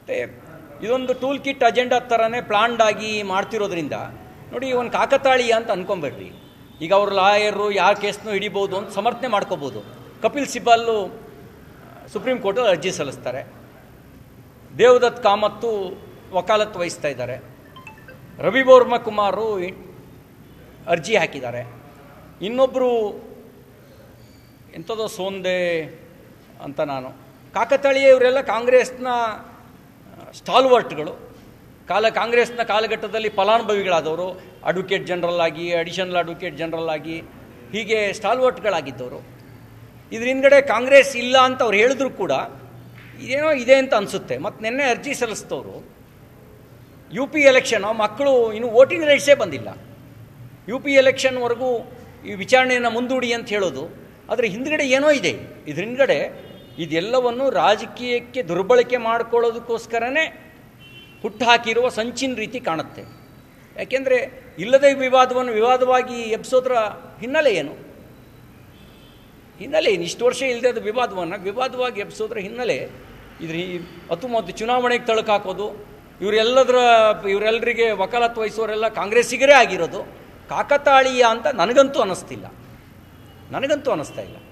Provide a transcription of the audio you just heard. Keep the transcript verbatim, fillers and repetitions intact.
ಮತ್ತು ಇದೊಂದು tool kit agenda ಥರನೇ ಪ್ಲಾನ್ಡ್ ಆಗಿ ಮಾಡ್ತಿರೋದ್ರಿಂದ ನೋಡಿ, ಒಂದು ಕಾಕತಾಳೀಯ ಅಂತ ಅಂದ್ಕೊಂಬೇಡ್ರಿ. ಈಗ ಅವರು ಲಾಯರು ಯಾರ ಕೇಸ್ನೂ ಹಿಡಿಬೋದು ಅಂತ ಸಮರ್ಥನೆ ಮಾಡ್ಕೋಬೋದು. ಕಪಿಲ್ ಸಿಬಲ್ಲು ಸುಪ್ರೀಂ ಕೋರ್ಟಲ್ಲಿ ಅರ್ಜಿ ಸಲ್ಲಿಸ್ತಾರೆ. ದೇವದತ್ ಕಾಮತ್ತು ವಕಾಲತ್ತು ವಹಿಸ್ತಾ ಇದ್ದಾರೆ. ರವಿವರ್ಮ ಕುಮಾರು ಅರ್ಜಿ ಹಾಕಿದ್ದಾರೆ. ಇನ್ನೊಬ್ಬರು ಎಂಥದೋ ಸೋಂದೆ ಅಂತ ನಾನು ಕಾಕತಾಳೀಯ ಇವರೆಲ್ಲ ಕಾಂಗ್ರೆಸ್ನ ಸ್ಟಾಲ್ವರ್ಟ್ಗಳು. ಕಾಲ ಕಾಂಗ್ರೆಸ್ನ ಕಾಲಘಟ್ಟದಲ್ಲಿ ಫಲಾನುಭವಿಗಳಾದವರು, ಅಡ್ವೊಕೇಟ್ ಜನರಲ್ ಆಗಿ, ಅಡಿಷನಲ್ ಅಡ್ವೊಕೇಟ್ ಜನರಲ್ ಆಗಿ, ಹೀಗೆ ಸ್ಟಾಲ್ವರ್ಟ್ಗಳಾಗಿದ್ದವರು. ಇದ್ರ ಹಿಂದ್ಗಡೆ ಕಾಂಗ್ರೆಸ್ ಇಲ್ಲ ಅಂತ ಅವ್ರು ಹೇಳಿದ್ರು ಕೂಡ ಇದೇನೋ ಇದೆ ಅಂತ ಅನಿಸುತ್ತೆ. ಮತ್ತು ನಿನ್ನೆ ಅರ್ಜಿ ಸಲ್ಲಿಸಿದವರು ಯು ಪಿ ಎಲೆಕ್ಷನ್ ಮಕ್ಕಳು ಇನ್ನೂ ವೋಟಿಂಗ್ ರೈಟ್ಸೇ ಬಂದಿಲ್ಲ. ಯು ಪಿ ಎಲೆಕ್ಷನ್ವರೆಗೂ ಈ ವಿಚಾರಣೆಯನ್ನು ಮುಂದೂಡಿ ಅಂತ ಹೇಳೋದು, ಆದರೆ ಹಿಂದ್ಗಡೆ ಏನೋ ಇದೆ. ಇದ್ರ ಹಿಂದ್ಗಡೆ ಇದೆಲ್ಲವನ್ನು ರಾಜಕೀಯಕ್ಕೆ ದುರ್ಬಳಕೆ ಮಾಡ್ಕೊಳ್ಳೋದಕ್ಕೋಸ್ಕರನೇ ಹುಟ್ಟುಹಾಕಿರುವ ಸಂಚಿನ ರೀತಿ ಕಾಣುತ್ತೆ. ಯಾಕೆಂದರೆ ಇಲ್ಲದೇ ವಿವಾದವನ್ನು ವಿವಾದವಾಗಿ ಎಬ್ಸೋದ್ರ ಹಿನ್ನೆಲೆ ಏನು? ಹಿನ್ನೆಲೆ ಏನು? ಇಷ್ಟು ವರ್ಷ ಇಲ್ಲದೆ ಅದು ವಿವಾದವನ್ನು ವಿವಾದವಾಗಿ ಎಬ್ಸೋದ್ರ ಹಿನ್ನೆಲೆ ಇದ್ರ ಹತ್ತು ಮತ್ತು ಚುನಾವಣೆಗೆ ತಳಕಾಕೋದು. ಇವರೆಲ್ಲದರ ಇವರೆಲ್ಲರಿಗೆ ವಕಾಲತ್ತು ವಹಿಸೋರೆಲ್ಲ ಕಾಂಗ್ರೆಸ್ಸಿಗರೇ ಆಗಿರೋದು ಕಾಕತಾಳೀಯ ಅಂತ ನನಗಂತೂ ಅನ್ನಿಸ್ತಿಲ್ಲ ನನಗಂತೂ ಅನ್ನಿಸ್ತಾ ಇಲ್ಲ.